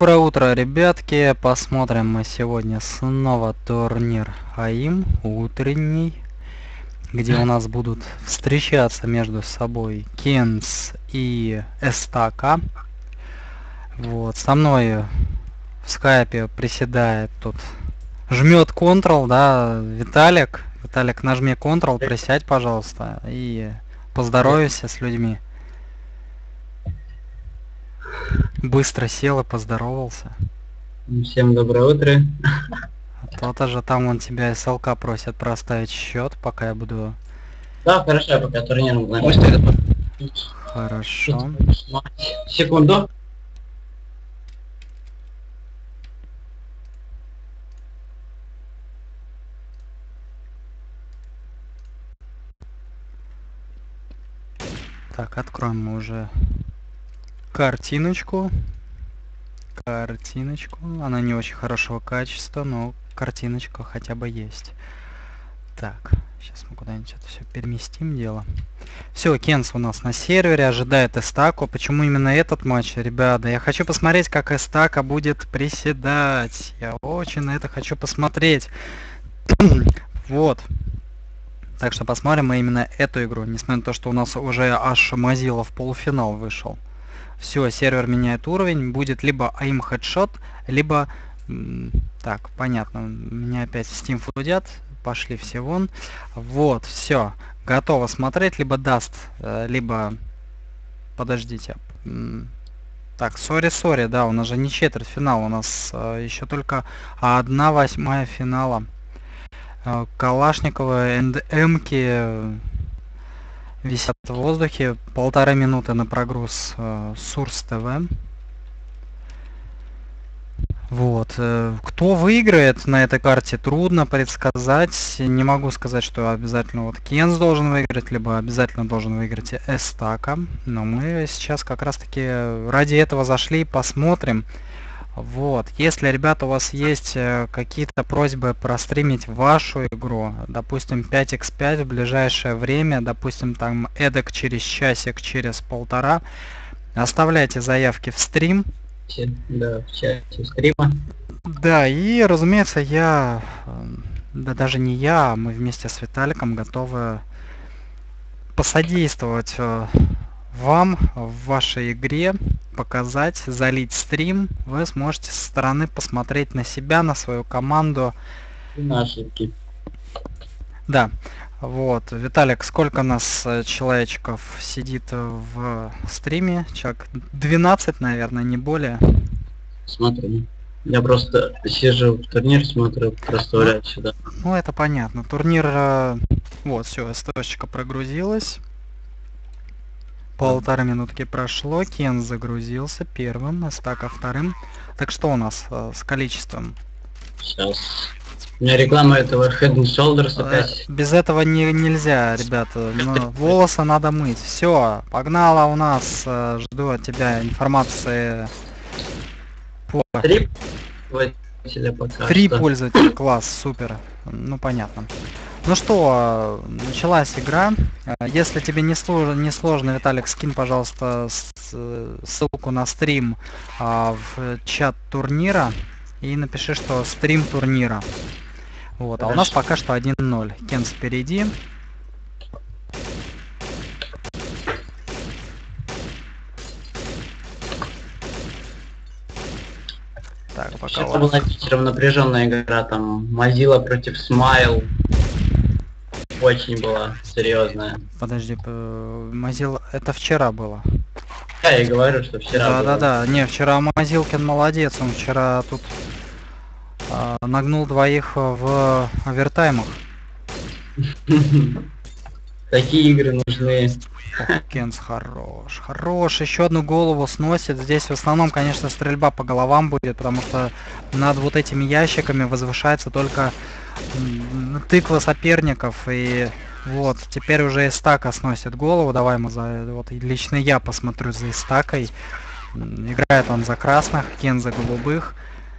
Доброе утро, ребятки. Посмотрим мы сегодня снова турнир АИМ утренний, где у нас будут встречаться между собой Кенс и Эстака. Вот, со мной в скайпе приседает тут, жмет Ctrl, да, Виталик. Виталик, нажми Ctrl, присядь, пожалуйста, и поздоровайся с людьми. Быстро сел и поздоровался. Всем доброе утро. То-то же там он тебя СЛК просит проставить счет, пока я буду... Да, хорошо, пока турнир выставит. Хорошо. Секунду. Так, откроем мы уже картиночку. Картиночку. Она не очень хорошего качества, но картиночка хотя бы есть. Так, сейчас мы куда-нибудь это все переместим дело. Все, Кенс у нас на сервере, ожидает Эстаку. Почему именно этот матч, ребята? Я хочу посмотреть, как Эстака будет приседать. Я очень на это хочу посмотреть. Вот. Так что посмотрим мы именно эту игру, несмотря на то, что у нас уже аж Mozilla в полуфинал вышел. Все, сервер меняет уровень, будет либо AIM Headshot, либо... Так, понятно, меня опять в Steam флудят, пошли все вон. Вот, все, готово смотреть, либо Dust, либо... Подождите. Так, сори, да, у нас же не четвертьфинал, у нас еще только 1/8 финала. Калашникова НДМки висят в воздухе. 1,5 минуты на прогруз Source TV. Вот. Кто выиграет на этой карте, трудно предсказать. Не могу сказать, что обязательно вот Кенс должен выиграть, либо обязательно должен выиграть Эстака. Но мы сейчас как раз таки ради этого зашли и посмотрим. Вот, если, ребята, у вас есть какие-то просьбы простримить вашу игру, допустим, 5х5 в ближайшее время, допустим, там эдак через часик, через полтора, оставляйте заявки в стрим. Да, в чате стрима. Да, и, разумеется, да даже не я, а мы вместе с Виталиком готовы посодействовать вам в вашей игре, показать, залить стрим. Вы сможете со стороны посмотреть на себя, на свою команду. На ошибки. Да. Вот. Виталик, сколько нас человечков сидит в стриме? Человек 12, наверное, не более. Смотрим. Я просто сижу в турнир, смотрю, проставляю сюда. Ну, это понятно. Турнир... Вот, все, СТОшечка прогрузилась. 1,5 минутки прошло, Кен загрузился первым, Эстака вторым. Так что у нас с количеством? Сейчас. У меня реклама этого Head and Shoulders опять. Без этого нельзя, ребята. Но волосы надо мыть. Все, погнала у нас. Жду от тебя информации по... Три пользователя пока 3 что. пользователя, класс, супер. Ну, понятно. Ну что, началась игра. Если тебе не сложно, Виталик, скинь, пожалуйста, ссылку на стрим в чат турнира и напиши, что стрим турнира. Вот, а у нас пока что 1-0. Кенс впереди. Так, пока Это была вечером напряженная игра, там Mozilla против Smile. Очень была серьезная. Подожди, Mozilla, это вчера было. Я и говорю, что вчера было. Да. Не, вчера Мазилкин молодец, он вчера тут нагнул двоих в овертаймах. Такие игры нужны. Кенс хорош, еще одну голову сносит. Здесь в основном, конечно, стрельба по головам будет, потому что над вот этими ящиками возвышается только тыква соперников. И вот, теперь уже Эстака сносит голову. Давай мы вот лично я посмотрю за Эстакой. Играет он за красных, Кен за голубых.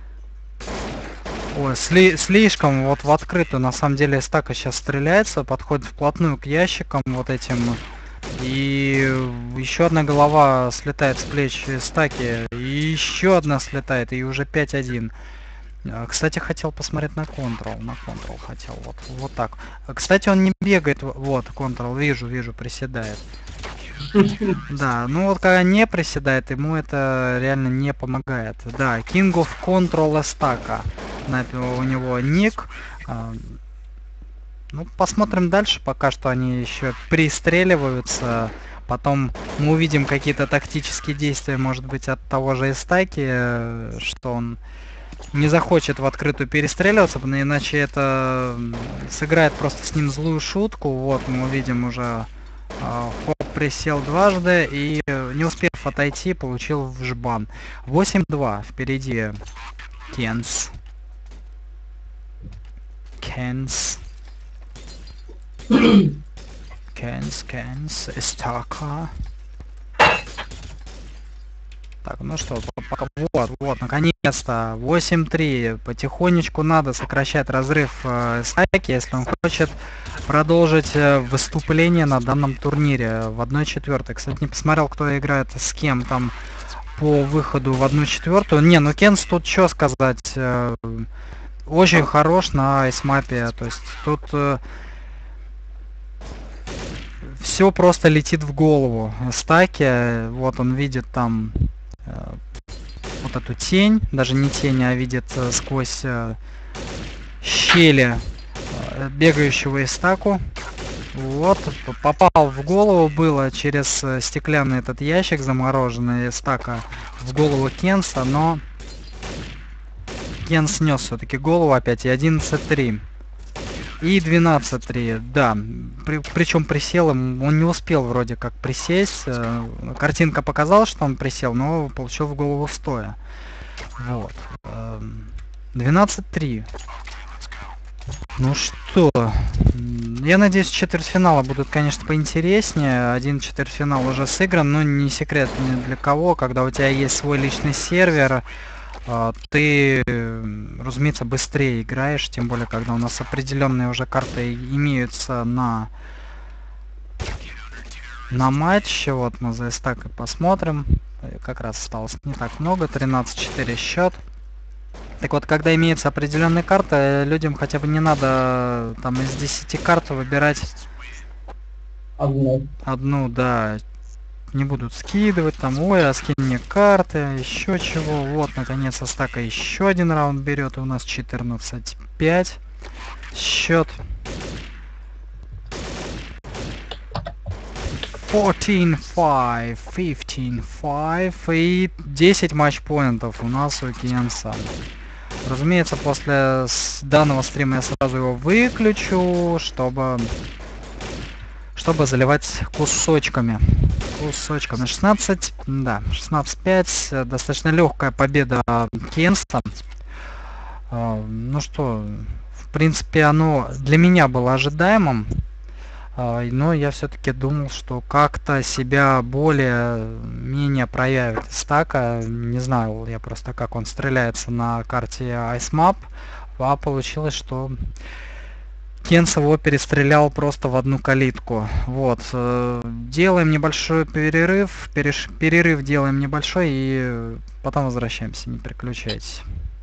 Ой, слишком вот в открытую, на самом деле, Эстака сейчас стреляется, подходит вплотную к ящикам вот этим И еще одна голова слетает с плеч стаки. И еще одна слетает. И уже 5-1. Кстати, хотел посмотреть на Control. На Control хотел. Вот так. Кстати, он не бегает. Вот, Control. Вижу, приседает. Да, ну вот когда не приседает, ему это реально не помогает. Да, King of Control Стака. У него ник. Ну, посмотрим дальше. Пока что они еще пристреливаются. Потом мы увидим какие-то тактические действия, может быть, от того же Истаки, что он не захочет в открытую перестреливаться, иначе это сыграет просто с ним злую шутку. Вот мы увидим уже Хоп присел дважды и, не успев отойти, получил в жбан. 8-2 впереди Кенс. Истака. Так, ну что, пока вот, наконец-то, 8-3. Потихонечку надо сокращать разрыв стаки, если он хочет продолжить выступление на данном турнире в 1/4. Кстати, не посмотрел, кто играет с кем там по выходу в 1/4. Не, ну Кенс тут что сказать, очень хорош на айсмапе, то есть тут все просто летит в голову. Стаки, вот он видит там вот эту тень, даже не тень, а видит сквозь щели бегающего Истаку. Вот, попал в голову было через стеклянный этот ящик замороженный Истака в голову Кенса, но Кен снес все-таки голову опять, и 11-3. И 12-3, да. Причем присел, он не успел вроде как присесть. Картинка показала, что он присел, но получил в голову стоя. Вот. 12-3. Ну что, я надеюсь, четвертьфиналы будут, конечно, поинтереснее. Один четвертьфинал уже сыгран, но не секрет ни для кого, когда у тебя есть свой личный сервер, ты, разумеется, быстрее играешь, тем более, когда у нас определенные уже карты имеются на матч. Вот мы за Истакой посмотрим. Как раз осталось не так много, 13-4 счет. Так вот, когда имеются определенные карты, людям хотя бы не надо там из 10 карт выбирать одну, да. Не будут скидывать там, ой, а скинь мне карты, еще чего. Вот, наконец, Астака еще один раунд берет, и у нас 14-5 счет. 14-5, 15-5 и 10 матчпоинтов у нас у Кенса. Разумеется, после данного стрима я сразу его выключу, чтобы заливать кусочками. 16, да, 16-5, достаточно легкая победа Кенса. Ну что, в принципе, оно для меня было ожидаемым, но я все-таки думал, что как-то себя более-менее проявит Истака. Не знаю я просто, как он стреляется на карте IceMap, а получилось, что Кенс его перестрелял просто в одну калитку. Вот. Делаем небольшой перерыв. Перерыв делаем небольшой и потом возвращаемся. Не переключайтесь.